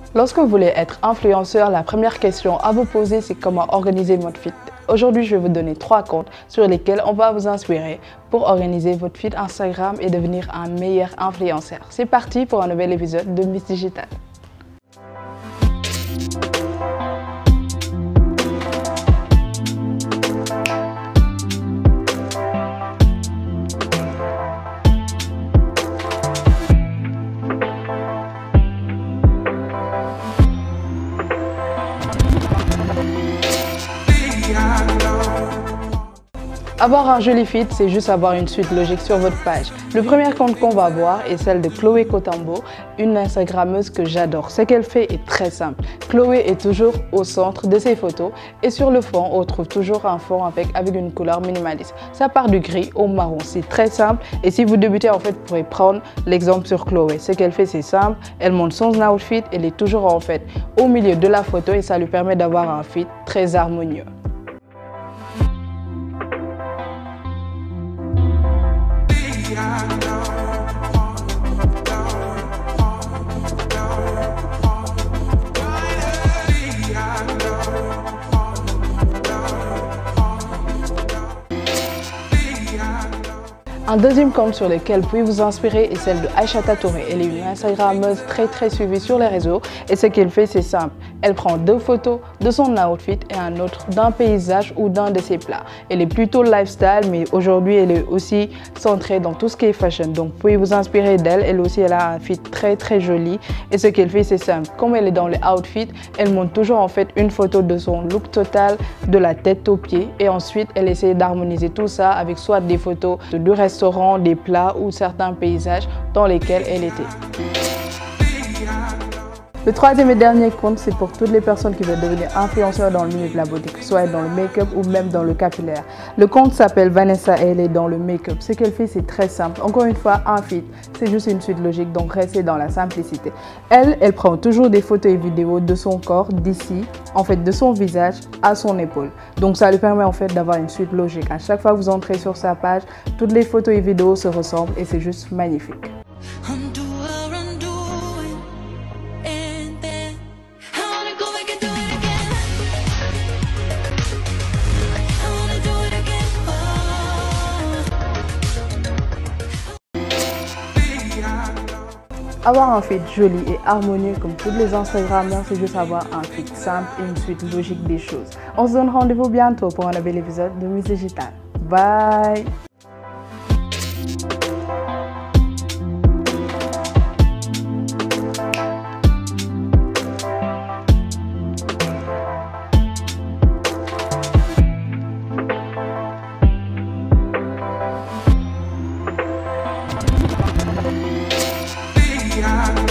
Lorsque vous voulez être influenceur, la première question à vous poser, c'est comment organiser votre feed. Aujourd'hui, je vais vous donner 3 comptes sur lesquels on va vous inspirer pour organiser votre feed Instagram et devenir un meilleur influenceur. C'est parti pour un nouvel épisode de Miss Digital. Avoir un joli feed, c'est juste avoir une suite logique sur votre page. Le premier compte qu'on va voir est celle de Chloé Cotambo, une Instagrammeuse que j'adore. Ce qu'elle fait est très simple. Chloé est toujours au centre de ses photos et sur le fond, on trouve toujours un fond avec une couleur minimaliste. Ça part du gris au marron, c'est très simple et si vous débutez, en fait, vous pourrez prendre l'exemple sur Chloé. Ce qu'elle fait, c'est simple, elle monte son outfit, elle est toujours en fait au milieu de la photo et ça lui permet d'avoir un feed très harmonieux. Un deuxième compte sur lequel vous pouvez vous inspirer est celle de Aïchata Touré. Elle est une Instagrammeuse très suivie sur les réseaux et ce qu'elle fait, c'est simple. Elle prend 2 photos de son outfit et un autre d'un paysage ou d'un de ses plats. Elle est plutôt lifestyle, mais aujourd'hui elle est aussi centrée dans tout ce qui est fashion. Donc vous pouvez vous inspirer d'elle. Elle aussi, elle a un feed très joli et ce qu'elle fait, c'est simple. Comme elle est dans le outfit, elle monte toujours en fait une photo de son look total de la tête aux pieds et ensuite elle essaie d'harmoniser tout ça avec soit des photos du restaurant, des plats ou certains paysages dans lesquels elle était. Le troisième et dernier compte, c'est pour toutes les personnes qui veulent devenir influenceurs dans le milieu de la beauté, que ce soit dans le make-up ou même dans le capillaire. Le compte s'appelle Vanessa et elle est dans le make-up. Ce qu'elle fait, c'est très simple. Encore une fois, un feed, c'est juste une suite logique, donc restez dans la simplicité. Elle prend toujours des photos et vidéos de son corps, d'ici, en fait de son visage à son épaule. Donc ça lui permet en fait d'avoir une suite logique. À chaque fois que vous entrez sur sa page, toutes les photos et vidéos se ressemblent et c'est juste magnifique. Avoir un feed joli et harmonieux comme toutes les Instagrammeurs, c'est juste avoir un feed simple et une suite logique des choses. On se donne rendez-vous bientôt pour un nouvel épisode de Miss Digital. Bye! Yeah.